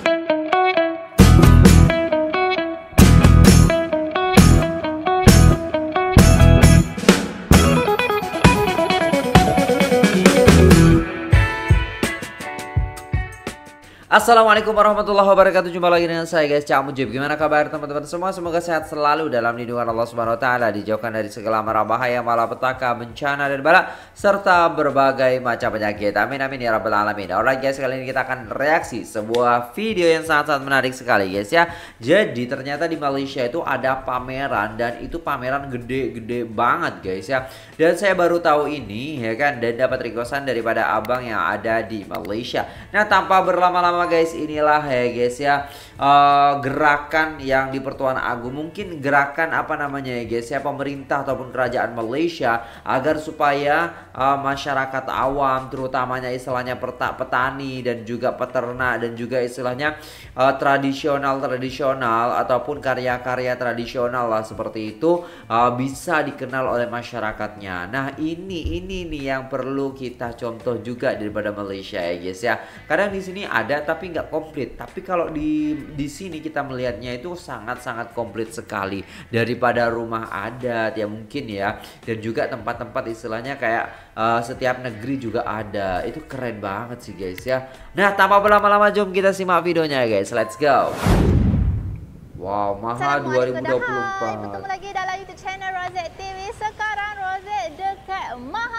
Assalamualaikum warahmatullahi wabarakatuh. Jumpa lagi dengan saya guys, Cak Mujib. Gimana kabar teman-teman semua? Semoga sehat selalu dalam lindungan Allah Subhanahu wa taala, dijauhkan dari segala mara bahaya, malapetaka, bencana dan bala serta berbagai macam penyakit. Amin amin ya rabbal alamin. Alright guys, kali ini kita akan reaksi sebuah video yang sangat-sangat menarik sekali guys ya. Jadi ternyata di Malaysia itu ada pameran, dan itu pameran gede-gede banget guys ya. Dan saya baru tahu ini ya kan, dan dapat requestan daripada abang yang ada di Malaysia. Nah, tanpa berlama-lama guys, inilah ya guys ya gerakan yang di Pertuan Agung, mungkin gerakan apa namanya ya guys ya, pemerintah ataupun kerajaan Malaysia agar supaya masyarakat awam, terutamanya istilahnya petani dan juga peternak dan juga istilahnya tradisional ataupun karya-karya tradisional lah seperti itu bisa dikenal oleh masyarakatnya. Nah, ini nih yang perlu kita contoh juga daripada Malaysia ya guys ya. Kadang di sini ada tapi nggak komplit, tapi kalau di sini kita melihatnya itu sangat-sangat komplit sekali daripada rumah adat ya mungkin ya, dan juga tempat-tempat istilahnya kayak setiap negeri juga ada. Itu keren banget sih guys ya. Nah, tanpa berlama-lama jom kita simak videonya ya guys, let's go. Wow, Maha 2024. Bertemu lagi dalam YouTube channel Rozek TV. Sekarang Rozek dekat Maha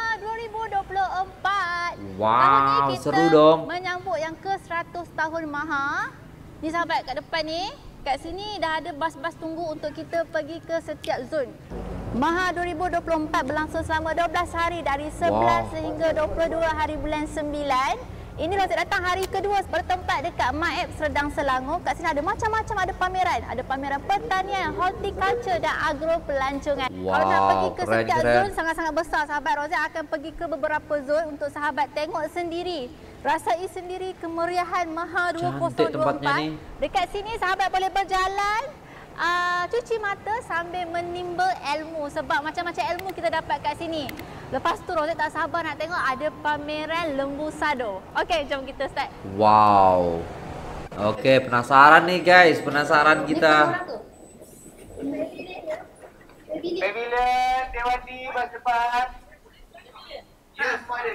2024. Wow, tahun ni kita seru dong. menyambut yang ke 100 tahun Maha. Ni sahabat, kat depan ni, kat sini dah ada bas-bas tunggu untuk kita pergi ke setiap zon. Maha 2024 berlangsung selama 12 hari dari 11 sehingga 22 hari bulan 9. Ini Rozek datang hari kedua bertempat dekat Maep Serdang Selangor. Kat sini ada macam-macam, ada pameran. Ada pameran pertanian, horticulture dan agro pelancongan. Kalau nak pergi ke setiap zon sangat-sangat besar sahabat, Rozek akan pergi ke beberapa zon untuk sahabat tengok sendiri. Rasai sendiri kemeriahan Maha 2024. Dekat sini sahabat boleh berjalan, cuci mata sambil menimba ilmu, sebab macam-macam ilmu kita dapat kat sini. Lepas tu Rozek tak sabar nak tengok ada pameran lembu sado. Okey, jom kita start. Wow. Okey, penasaran nih guys, penasaran kita. Pavilion, Dewati, Bas depan. Ya, semua ada.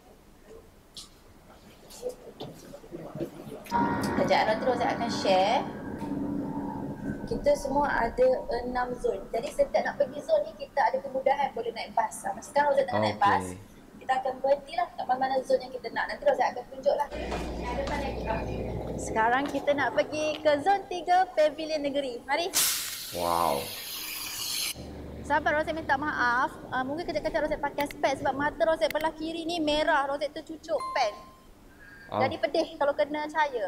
Kejap nanti Rozek akan share. Kita semua ada 6 zon. Jadi setiap nak pergi zon ni kita ada kemudahan boleh naik bas. Sekarang Rozek tengah naik bas. Kita akan berhentilah kat mana-mana zon yang kita nak. Nanti Rozek akan tunjuklah. Sekarang kita nak pergi ke zon 3 Pavilion Negeri. Mari. Wow. Sahabat, Rozek minta maaf. Mungkin kejap-kejap Rozek pakai spek sebab mata Rozek belah kiri ni merah. Rozek tercucuk pen. Jadi pedih kalau kena cahaya.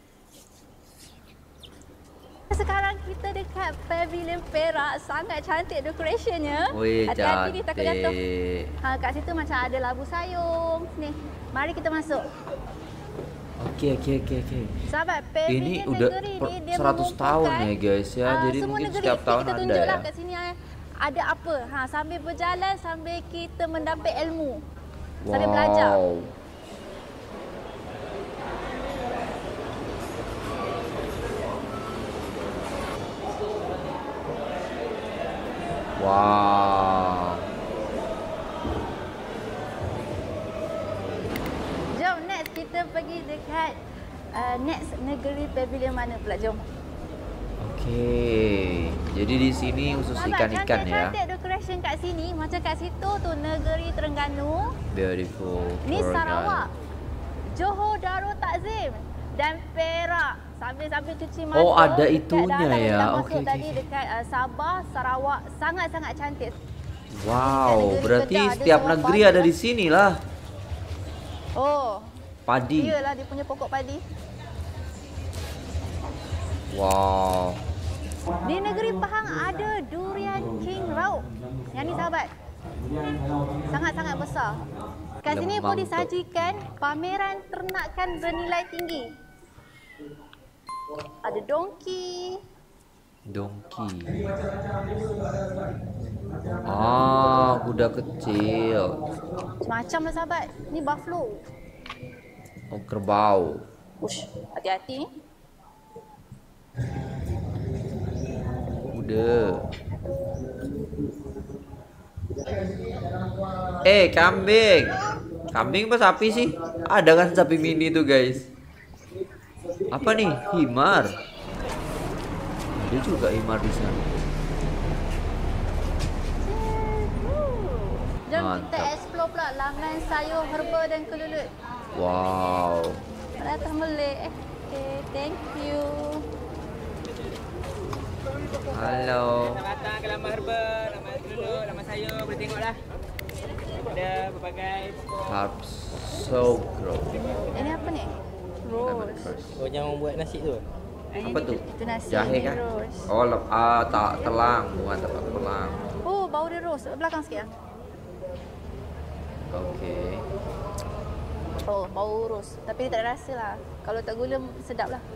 Sekarang kita dekat Pavilion Perak. Sangat cantik decorationnya. Hati-hati ni takut jatuh. Kat situ macam ada labu sayung. Ni, mari kita masuk. Okey. Sahabat, Pavilion ini udah Negeri ni dia 100 tahun ya guys ya. Jadi semua mungkin negeri. setiap tahun kita ada tunjuklah ya. kat sini ada apa. Sambil berjalan, sambil kita mendapat ilmu. Sambil belajar. Wow. Jom next kita pergi dekat next negeri pavilion mana pula, jom. Okey. Jadi di sini khusus ikan-ikan ya. Cantik decoration kat sini, macam kat situ tu negeri Terengganu. Beautiful. Ni Sarawak, Johor Darul Takzim dan Perak. Sambil cuci mata. Oh, ada itunya ya. Okey. Tadi dekat Sabah, Sarawak, sangat-sangat cantik. Wow, berarti setiap negeri ada di sini lah. Oh. Padi. Iyalah, dia punya pokok padi. Wow. Di negeri Pahang ada durian King Raub. Yang ni sahabat, sangat-sangat besar. Kat sini pun disajikan pameran ternakan bernilai tinggi. Ada dongki. Kuda kecil. Macam lah sahabat. Ni buffalo. Oh, kerbau. Ush, hati-hati ni. Kuda. Kambing. Kambing apa sapi sih? Ada kan sapi mini tuh guys. Apa nih? Himar. Ada juga himar di sana. Jom kita Mantap. explore pula laman sayur herba dan kelulut. Wow. Datang boleh. Okay, thank you. Halo. Selamat datang ke laman herba, laman kelulut, laman sayur, boleh tengoklah. Ada berbagai Herbs so grow. Ini apa ni? Rose. Oh, jangan buat nasi tu. Apa tuh? Itu nasi. Jahe ini kan? rose. Oh, tak telang, bukan tempat telang. Oh, bau dia rose. Belakang sikit ya. Oke. Oh, bau rose. Tapi dia tak ada rasa lah. Kalau tak gula sedap lah.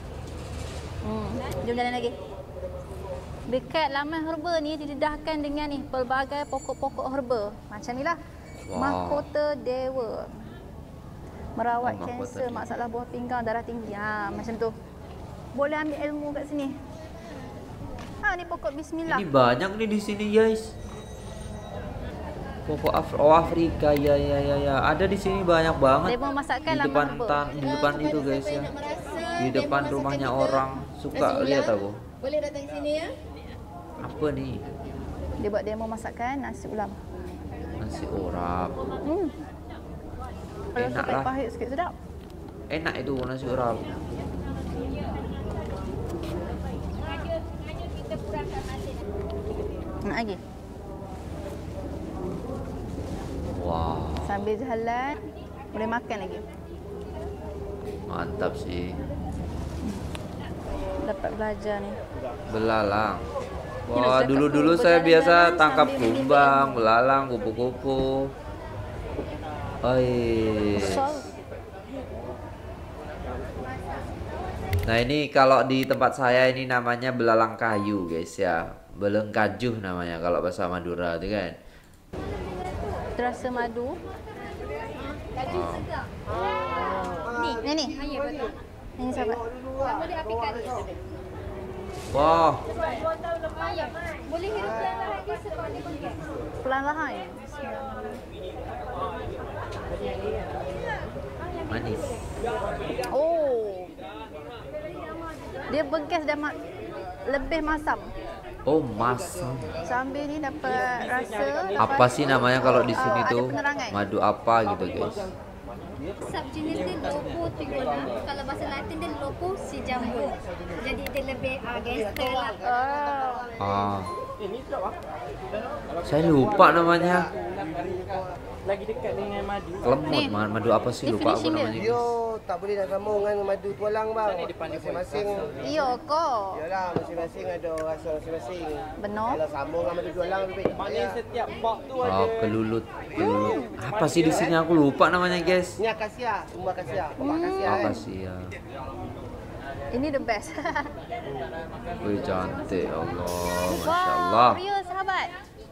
Jom jalan lagi. Dekat laman herba ni didedahkan dengan ni pelbagai pokok-pokok herba. Macam ni lah. Wow. Mahkota dewa. Merawat Oh, mahkota kanser, dewa. masalah buah pinggang, darah tinggi. Ha, macam tu. Boleh ambil ilmu kat sini. Ha, ni pokok bismillah. Ini banyak nih di sini guys. Pokok Afrika ya. Ada di sini banyak banget. Demo masakan Di laman depan herba. di depan itu guys ya. Di depan rumahnya orang suka lihat aku. Boleh datang sini ya. Apa nih? Dia buat demo masakan nasi ulam. Nasi urap. Kalau Enak sampai lah. pahit sikit sedap. Enak itu nasi urap. Nak lagi. Wah, Sambil jalan boleh makan lagi. mantap sih. Dapat belajar ni. Belalang. Ini Wah, sudah dulu-dulu kupu saya biasa berjalan-jalan tangkap sambil minum kumbang, belalang, kupu-kupu. Oi. Sol. Nah, ini kalau di tempat saya ini namanya belalang kayu, guys ya. Belengkajuh namanya kalau bahasa Madura itu kan. Terasa madu. Oh. Ni. Ini sahabat. Wah, Boleh hidup perlahan di sekolah ni. Perlahan-lahan. manis. Oh. Dia bengkes dan lebih masam. Oh, masam. Sambil ni dapat rasa. Apa sih namanya kalau di sini ada tuh? penerangan. Madu apa gitu, guys? Subjenis dia Lopo tigona. Kalau bahasa Latin dia Lopo si jambul. Jadi dia lebih gangster lah. Oh. Ah. Saya lupa namanya. Lagi dekat dengan madu. Ni. Kelemut, madu apa sih? Lupa aku Definition dia. namanya. Dia tak boleh nak sambung dengan madu tualang bang. depan dia Masing-masing. Iya kok. Yalah, masing-masing ada rasa masing-masing. Benar. Kalau sambung dengan madu tualang lebih baik. Maknanya setiap bak tu ada. Oh, kelulut. Apa sih di sini aku lupa namanya, guys. Ini akasia, sumber akasia. Obat akasia Apa kan. sih ya? Ini the best. Wih, cantik Allah, masya Wow, Allah. real sahabat.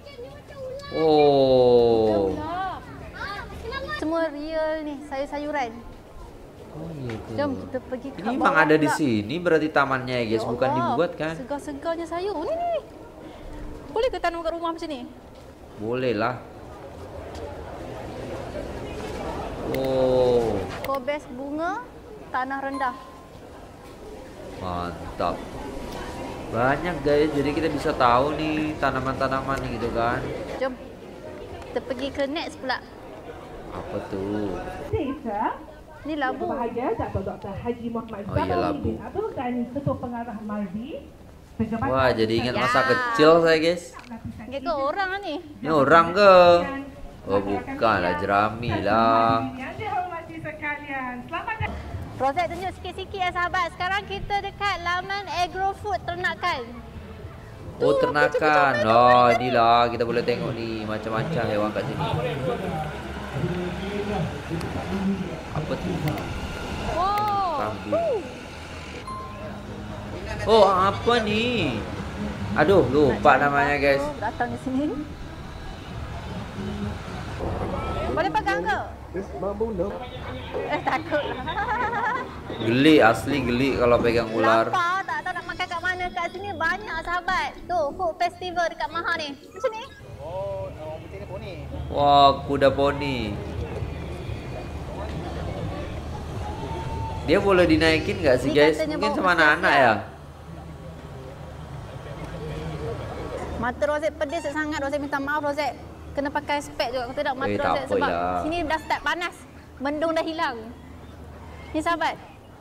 Oh. Semua real ni, sayur-sayuran. Oh iya tuh. Jom kita pergi ke Ini bawah memang ada di pula. sini berarti tamannya ya guys, Ya bukan Allah, dibuat kan? Segar-segarnya sayur. Ni. Boleh ke tanam kat rumah macam ni? Boleh lah. Oh, Kobes bunga, tanah rendah. mantap. Banyak guys, jadi kita bisa tahu nih tanaman-tanaman gitu kan. Jom. Kita pergi ke next pula. Apa tuh? Ni labu. Bahagia Datuk Dr. Haji Muhammad Oh, iya, Zamaluddin labu. Abdul Ghani, Ketua Pengarah Maldi. Pejabat Wah, jadi ingat masa Ya. kecil saya guys. Dia ke orang ni. Ini orang ke? Oh, bukan lah, jerami lah. Yang dihormati sekalian. Selamat datang. Rosette tunjuk sikit-sikit ya sahabat. Sekarang kita dekat laman agrofood ternakan. Oh, ternakan. Oh, inilah kita boleh tengok nih macam-macam hewan kat sini. Apa tuh? Wow. Kambing. Oh, apa nih? Aduh, lupa namanya guys. Datang di sini. Boleh pegang ke? Takut. Geli, asli geli kalau pegang ular. Lapar, tak tahu nak makan kat mana. Kat sini banyak sahabat. Tu, food festival dekat Maha ni. Macam ni. Oh, orang putih ni poni. Wah, kuda poni. Dia boleh dinaikin nggak sih Dia guys? katanya Mungkin bawa sama bersiap-siap. anak-anak ya. Mata Rozek pedas sangat. Rozek minta maaf Rozek. Kena pakai spek juga. Kalau tidak mata tak Rozek sebab apalah. sini dah start panas. Mendung dah hilang. Ni sahabat.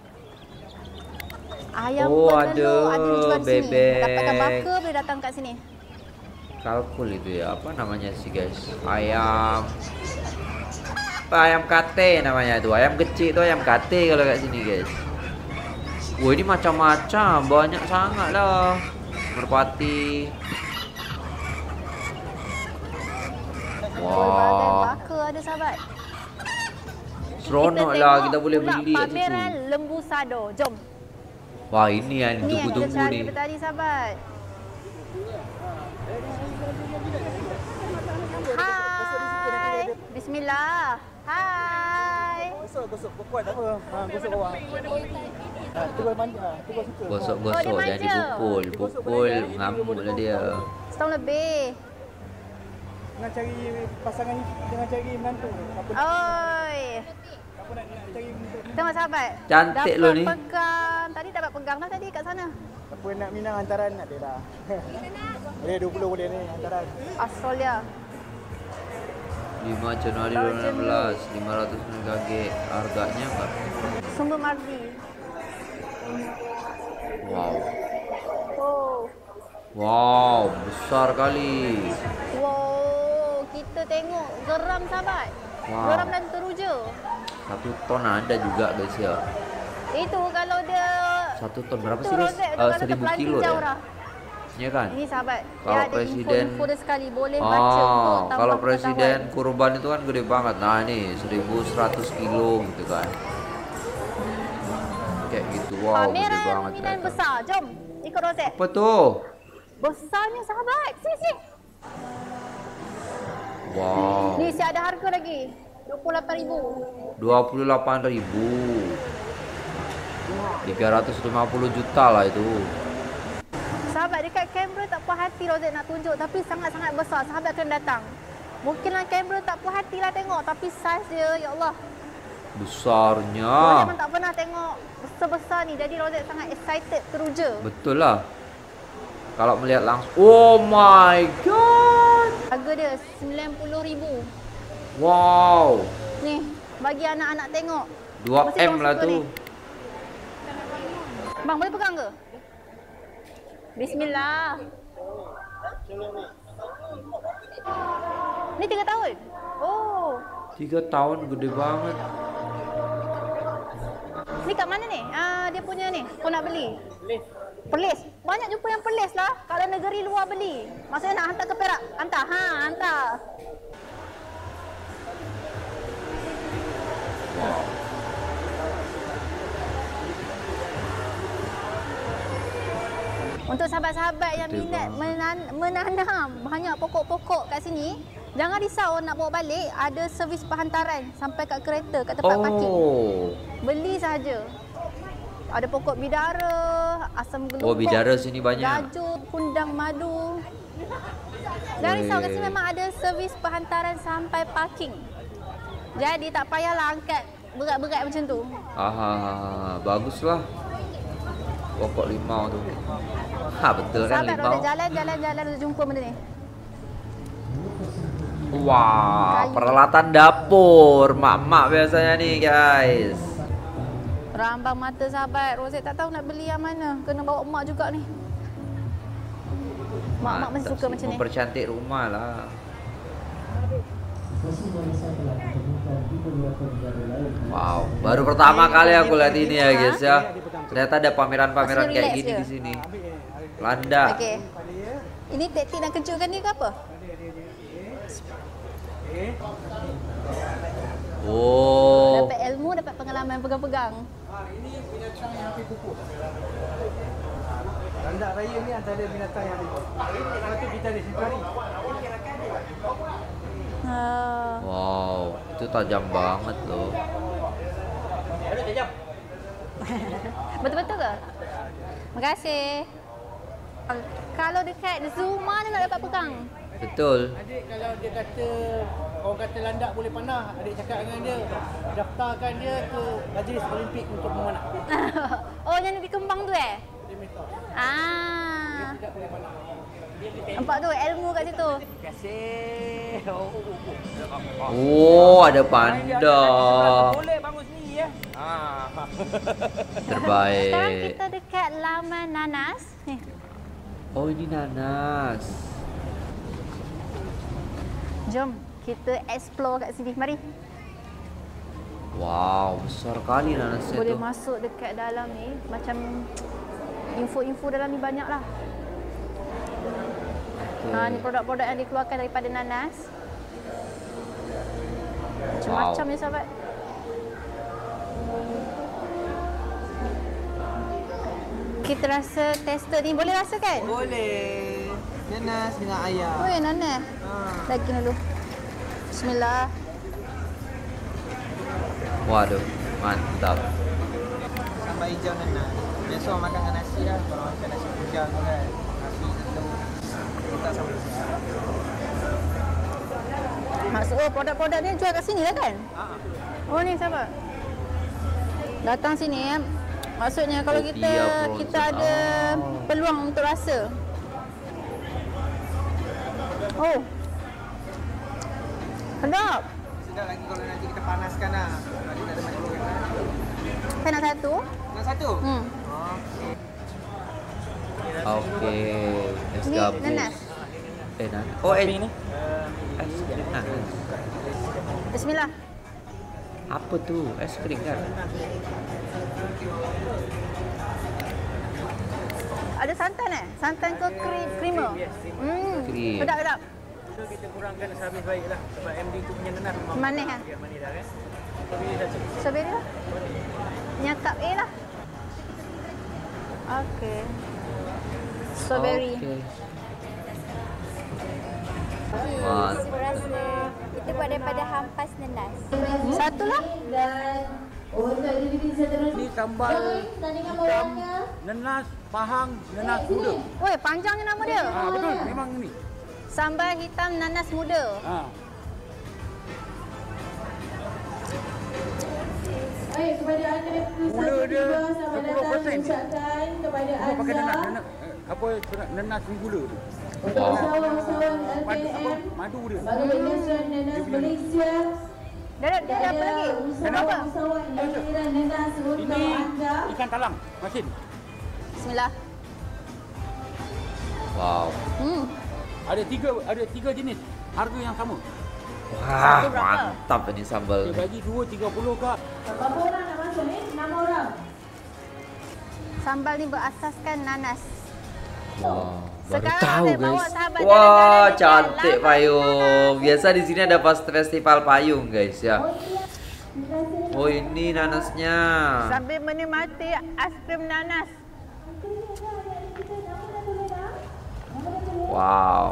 Ayam Oh, bertelur ada ada dijual di sini. bebek. Dapatkan bakar boleh datang kat sini. Kalkul itu ya, apa namanya sih guys? Ayam apa, ayam kate namanya itu. Ayam kecil itu ayam kate kalau kat sini guys. Wah, ini macam-macam, banyak sangat lah. Merpati. Berbagai Wah, bakar ada sahabat. seronok Kita lah, tengok kita boleh pula beli kat pameran situ. lembu sado. Jom. Wah, ini yang Ni yang kita tunggu-tunggu cari nih. daripada tadi sahabat. Hai. Bismillah. Hai. Gosok kuat tak apa. Gosok bawah. Terus manja, terus suka. Oh, Gosok-gosok, dia jangan manja. dipukul. Pukul, ngamuk lah dia. Setahun lebih. Dengan cari pasangan, dengan cari menantu. Apa Oi. nak cari Tengok sahabat. Cantik dapat lo ni. Pegang. Tadi dapat pegang dah tadi kat sana. apa nak minang hantaran ada dah. Boleh 20 boleh ni hantaran. Australia. 5 Januari 2016, 500 MKG. Harganya enggak? Sumber Mardi. Wow. Oh. Wow, besar kali. Wow, kita tengok geram sahabat. Wow. Geram dan teruja. 1 ton ada juga guys ya. Itu kalau dia 1 ton berapa tu sih guys? rozek tu kalau 1000 terpelanting kilo jauh ya? dah. Iya kan? Ini sahabat, Kalau dia ada presiden- info dia sekali. Boleh baca untuk Oh, tambah kalau pengetahuan. presiden kurban itu kan gede banget. Nah, ini 1100 kilo gitu kan. Kayak gitu. Wow, gede Pameran banget. luminan ternyata. besar. Jom, ikut rozek. Apa tuh? Besarnya sahabat. Sini. Wow. Ni si ada harga lagi. 28,000. 28.000. 350 juta lah itu. Sahabat dekat kamera tak puas hati Rozek nak tunjuk tapi sangat-sangat besar. Sahabat kena datang. Mungkinlah kamera tak puas hati lah tengok tapi saiz dia ya Allah. Rozek Besarnya. memang tak pernah tengok sebesar ni. Jadi Rozek sangat excited, teruja. Betul lah. Kalau melihat langsung. Oh my god. Harga dia 90,000. Wow. Ni, bagi anak-anak tengok. 2M Mesti lah suka tu. ni. Bang, boleh pegang ke? Bismillah. Ni 3 tahun? Oh. 3 tahun gede banget. Ni kat mana ni? Dia punya ni. Kau nak beli? Perlis. Banyak jumpa yang Perlis lah. Kalau negeri luar beli. Maksudnya nak hantar ke Perak? Hantar. Hantar. Untuk sahabat-sahabat yang Betul minat menanam banyak pokok-pokok kat sini, jangan risau nak bawa balik. Ada servis penghantaran sampai kat kereta, kat tempat parking. Oh. Beli saja. Ada pokok bidara, asam gelembung. Oh, bidara sini banyak. Gajur, kundang madu. Jangan risau, kat sini memang ada servis penghantaran sampai parking. Jadi tak payahlah angkat berat-berat macam tu. Baguslah. Pokok limau tu. Betul kan Sahabat, limau. Rozek jalan, Rozek jumpa benda ni. Wah, Kayu. peralatan dapur. Mak-mak biasanya nih guys. Rambang mata sahabat. Rozek tak tahu nak beli yang mana. Kena bawa mak juga ni. Mak-mak mesti suka macam ni. Mempercantik rumah lah. Wow, baru pertama kali aku lihat ini ya guys ya. Ternyata ada pameran-pameran Masih kayak relax gini je. di sini. Landa. Okey. Ini taktik nak kejutkan dia ke apa? Oh, Dapat ilmu, dapat pengalaman pegang-pegang. Landak raya ni antara binatang yang lebih. Lepas tu kita ada safari. wow, itu tajam banget loh. Betul-betul ke? Terima kasih. Kalau dekat zoo mana nak dapat pegang? Betul. Adik kalau dia kata, orang kata landak boleh panah, adik cakap dengan dia, daftarkan dia ke Majlis Olimpik untuk memanah. Oh, yang di Kembang tu eh? Dia minta. Ah. Tidak boleh panah. Nampak tu ilmu kat situ. Terima kasih. Oh, ada panda. Boleh bangun sendiri ya. Sekarang Terbaik. kita dekat laman nanas. Ni. Oh, ini nanas. Jom kita explore kat sini. Mari. Wow, besar kali nanasnya Boleh tu. masuk dekat dalam ni. Macam info-info dalam ni banyak lah. Okay. Ni produk-produk yang dikeluarkan daripada nanas. Macam-macam ni sahabat. Kita rasa tester ni. Boleh rasa kan? Boleh. Nanas dengan ayam. Oh ya, nanas. Daging dulu. Bismillah. Waduh, mantap. Sambal hijau nanas. Biasa orang makan dengan nasi lah. Kalau makan nasi hijau kan. Nasi telur. Kita sama. Maksud produk-produk ni jual kat sini lah kan? Oh ni sahabat. Datang sini maksudnya kalau Kopi kita ya, kita frozen. ada peluang untuk rasa. Oh. Sedap. Sedap lagi kalau nanti kita panaskan lah. Nanti tak ada macam goreng. Saya nak satu. Nak satu? Hmm. Okey. Es Ni gabus. nanas. Nanas. Oh, ni. Es krim nanas. Bismillah. Apa tu? Es krim kan? Ada santan eh? Santan ke creamer? Krim. Sedap-sedap. So kita kurangkan sehabis baik lah. Sebab MD tu punya nanas memang Manis kan? manis dah kan. Tapi dah cukup. Strawberry lah. Nyakap A lah. Okey. Strawberry. Okey. Rasa kita buat daripada hampas nanas. Satu lah. Ini sambal hitam, nanas, pahang, nanas muda. Woi, panjangnya nama dia. Betul, memang ini. Sambal hitam nanas muda. Gula dia 10%. Cuma pakai nanas, nanas ni gula tu. Madu dia. Dia ada apa lagi? Nama apa? Ini ikan talang, masin. Bismillah. Wow. Ada tiga jenis. Harga yang sama. Wah, mantap ini sambal. Dia bagi 2.30 kak. Sambal ni berasaskan nanas. Wah, baru Sekarang tahu saya bawa guys. sahabat Wah, jalan-jalan dekat cantik Laman payung. Biasa di sini ada pas festival payung guys ya. Oh, ini nanasnya. Sambil menikmati ais krim nanas. Wow.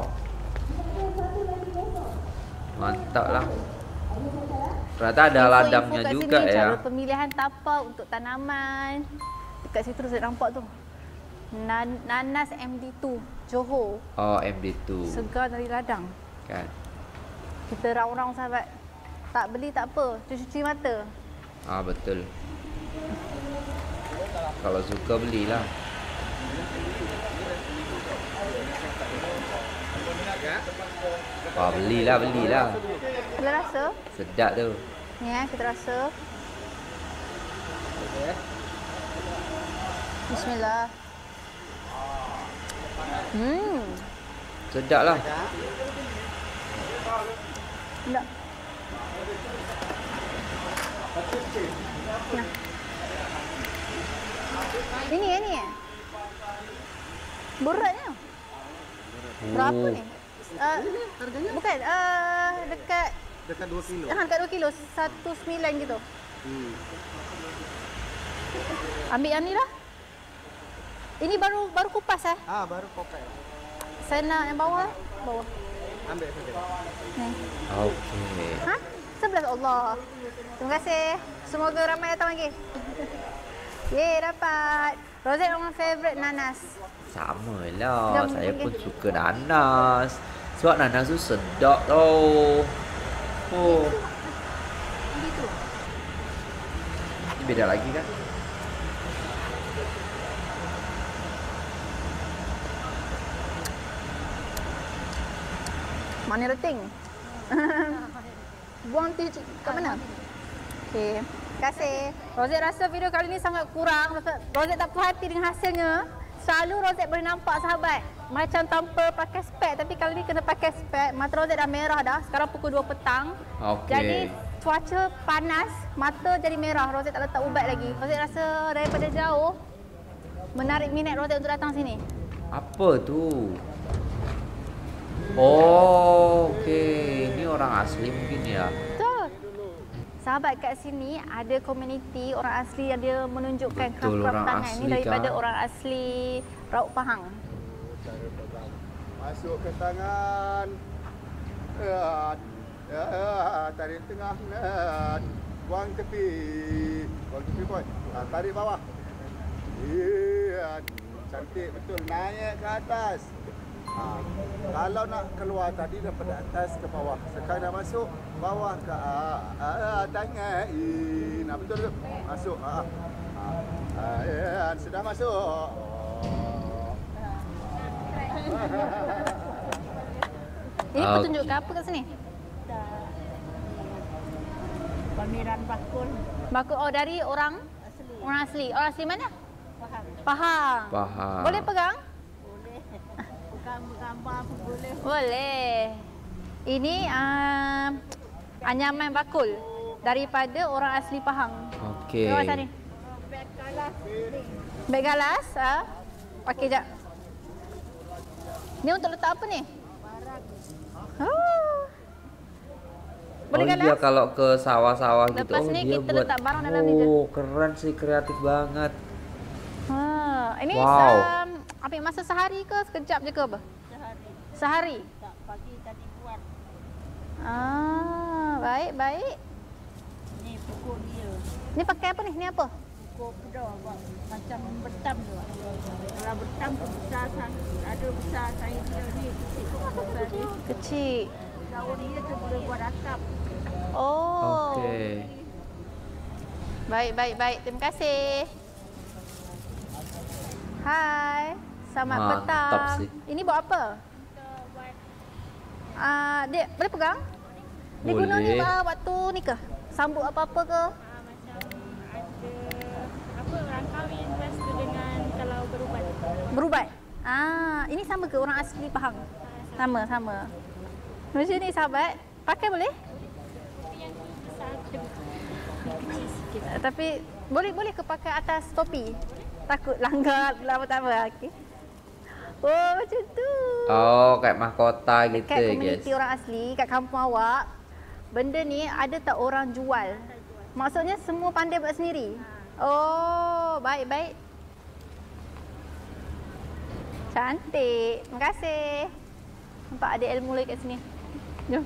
Mantap lah. Ternyata ada ladangnya kat juga sini, ya. Cara pemilihan tapak untuk tanaman. Dekat situ saya nampak tu. Nanas MD2 Johor. Oh, MD2 Segar dari ladang. kan. Kita raung-raung sahabat. Tak beli tak apa, cuci mata. Ah, betul. Kalau suka belilah. Wah, belilah. Boleh rasa? Sedap tu. Ni kita rasa. Bismillah. Sedap lah. Sedap. Nah. Ini beratnya. Berapa ni? Bukan, dekat 2 kilo. dekat 2 kilo, 1.9 gitu. Ambil yang ni lah. Ini baru kupas eh? Baru pokai. Saya nak yang bawah. Bawah. Ambil saja. Ni. Okey. Ha? 11 Allah. Terima kasih. Semoga ramai datang lagi. Yeay, dapat. Rozet memang favourite nanas. Sama lah, Jom, saya pergi. pun suka nanas. Sebab nanas tu sedap tau. Oh, Gitu. ini beda lagi kan? Mana rating? Buang tu kat mana? Okey. Terima kasih. Rozet rasa video kali ni sangat kurang. Rozet tak puas hati dengan hasilnya. Selalu Rozet boleh nampak sahabat macam tanpa pakai spek, tapi kali ni kena pakai spek. Mata Rozet dah merah dah. Sekarang pukul 2 petang. Okey. Jadi cuaca panas, mata jadi merah. Rozet tak letak ubat lagi. Rozet rasa daripada jauh menarik minat Rozet untuk datang sini. Apa tu? Oh, okey. Ini orang asli mungkin ya. Betul. Sahabat kat sini ada komuniti orang asli yang dia menunjukkan Betul, craft-craft orang tangan ni asli daripada kan? orang asli Rauk Pahang. Masuk ke tangan. Tarik tengah. Buang tepi. Buang tepi boy. Tarik bawah. Cantik betul. Naik ke atas. Kalau nak keluar tadi daripada atas ke bawah. Sekarang dah masuk bawah ke tangan. Nah betul tu. Masuk. Sudah masuk. Ini pertunjukan apa kat sini? Pameran bakul. Bakul dari orang asli. Orang asli mana? Pahang. Pahang. Boleh pegang? Boleh. Bukan gambar pun boleh. Boleh. Ini anyaman bakul daripada orang asli Pahang. Okey. Tengok sana ni. Beg galas. Beg galas. Okey, jap. Ni untuk letak apa ni? Boleh Oh galas? iya, kalau ke sawah-sawah gitu. Lepas Oh, ni dia kita buat. letak barang dalam ni je. Oh, keren sih, kreatif banget. Ini Wow. ambil masa sehari ke sekejap je ke apa? Sehari. Sehari? Tak, pagi tadi buat. Baik. Ni pukul dia. Ni pakai apa ni? Ni apa? Pukul pedang buat macam bertam tu. Kalau bertam tu besar sangat. Ada besar saya dia ni. Besar ni. Kecil. Daun dia tu boleh buat akap. Oh. Okey. Baik. Terima kasih. Hai. Selamat Mantap petang. sih. Ini buat apa? Dia boleh pegang? Dia guna ni Boleh. waktu ni ke? Sambut apa-apa ke? Orang kahwin lepas tu dengan kalau berubat. Berubat? Ini sama ke orang asli Pahang? Sama. Macam ni sahabat. Pakai boleh? Yang besar kecil sikit. Tapi boleh ke pakai atas topi? Takut langgar pula pertama. Okey. Oh, macam tu. Oh, kayak mahkota gitu Kat ya, guys. komuniti orang asli, kat kampung awak, benda ni ada tak orang jual? Maksudnya semua pandai buat sendiri? Oh, baik. Cantik. Terima kasih. Nampak ada ilmu lagi kat sini. Jom.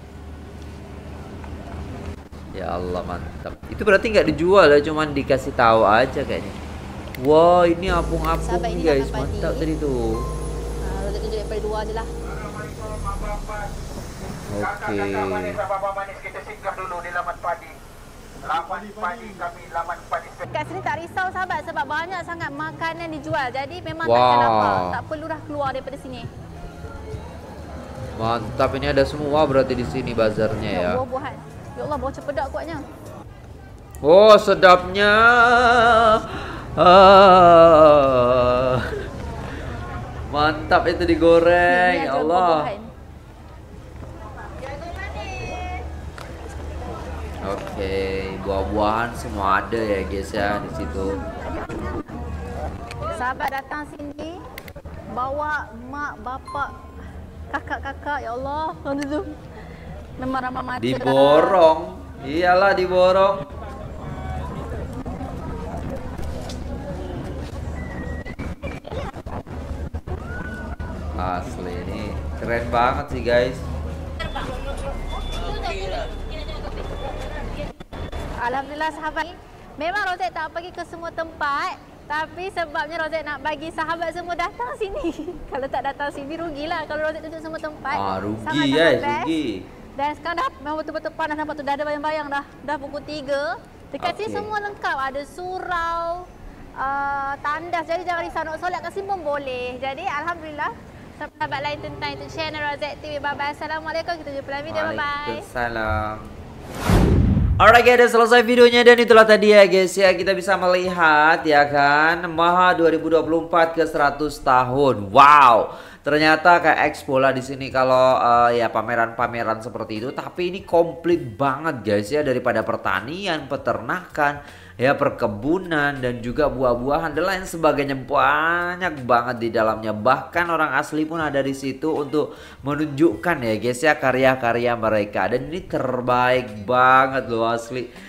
Ya Allah, mantap. Itu berarti nggak dijual ya, cuman dikasih tahu aja kayaknya. Wah, ini apung-apung Sahabat, ini guys, makan mantap padi. tadi tuh. Kita tunjuk daripada luar je lah. Oke. Kakak manis, abang manis, kita singgah dulu di Laman Padi. Laman Padi, kami Laman Padi. Kat sini tak risau sahabat sebab banyak sangat makanan dijual. Jadi memang Wah. takkan lapar. Tak perlu dah keluar daripada sini. Mantap, ini ada semua berarti di sini bazarnya ya. Buah-buahan. Ya Allah, bau cepedak kuatnya. Oh, sedapnya. Mantap itu digoreng, Ini ya ada Allah. buah-buahan. Oke, buah-buahan semua ada ya guys ya di situ. Sahabat datang sini bawa mak, bapak, kakak-kakak, ya Allah. Tu. Memang ramah mata. Diborong. Iyalah diborong. Asli ini keren banget sih guys. Alhamdulillah sahabat. Memang Rozet tak pergi ke semua tempat. Tapi sebabnya Rozek nak bagi sahabat semua datang sini. Kalau tak datang sini rugilah kalau Rozek tunjuk semua tempat. Rugi Sangat-sangat guys, best. rugi. Dan sekarang dah memang betul-betul panas, nampak tu dah ada bayang-bayang dah. Dah pukul 3. Dekat sini semua lengkap. Ada surau, tandas. Jadi jangan risau nak solat kat sini pun boleh. Jadi alhamdulillah. Sahabat lain tentang itu channel Rozek TV. Bye-bye. Assalamualaikum. Kita jumpa dalam video. Bye-bye. Waalaikumsalam. Alright guys, udah selesai videonya dan itulah tadi ya guys ya, kita bisa melihat ya kan Maha 2024 ke 100 tahun. Wow. Ternyata kayak expo lah di sini kalau ya pameran-pameran seperti itu, tapi ini komplit banget guys ya, daripada pertanian, peternakan, ya perkebunan dan juga buah-buahan dan lain sebagainya, banyak banget di dalamnya. Bahkan orang asli pun ada di situ untuk menunjukkan ya guys ya karya-karya mereka, dan ini terbaik banget loh asli.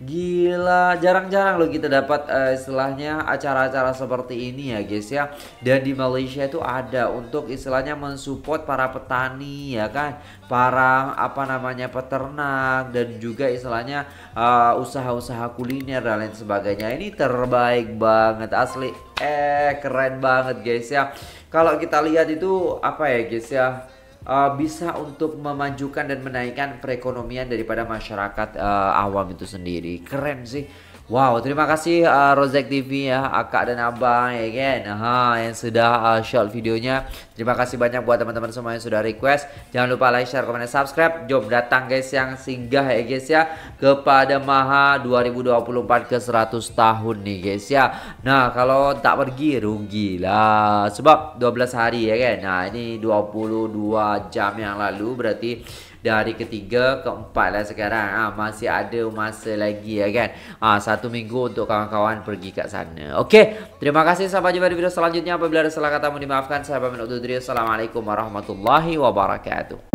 Gila, jarang-jarang loh kita dapat istilahnya acara-acara seperti ini ya guys ya. Dan di Malaysia itu ada untuk istilahnya mensupport para petani ya kan, para apa namanya peternak, dan juga istilahnya usaha-usaha kuliner dan lain sebagainya. Ini terbaik banget asli, keren banget guys ya. Kalau kita lihat itu apa ya guys ya, bisa untuk memajukan dan menaikkan perekonomian daripada masyarakat awam itu sendiri. Keren sih. Wow, terima kasih Rozek TV ya, Akak dan Abang ya kan, yang sudah short videonya. Terima kasih banyak buat teman-teman semua yang sudah request. Jangan lupa like, share, komen, dan subscribe. Jom datang guys yang singgah ya guys ya kepada Maha 2024 ke 100 tahun nih guys ya. Nah kalau tak pergi rugi lah, sebab 12 hari ya kan. Nah ini 22 jam yang lalu, berarti dari ketiga ke 4 lah sekarang. Masih ada masa lagi ya kan. 1 minggu untuk kawan-kawan pergi kat sana. Oke, terima kasih, sampai jumpa di video selanjutnya. Apabila ada salah kata mohon dimaafkan. Saya pamit undur diri. Assalamualaikum warahmatullahi wabarakatuh.